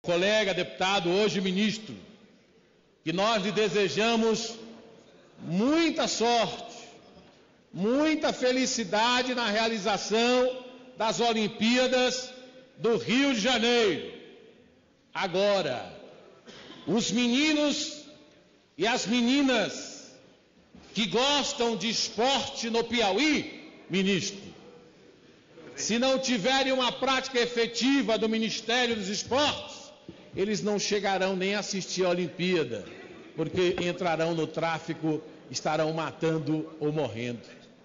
colega deputado, hoje ministro, que nós lhe desejamos muita sorte, muita felicidade na realização das Olimpíadas do Rio de Janeiro. Agora, os meninos e as meninas que gostam de esporte no Piauí, ministro, se não tiverem uma prática efetiva do Ministério dos Esportes, eles não chegarão nem a assistir a Olimpíada, porque entrarão no tráfico, estarão matando ou morrendo.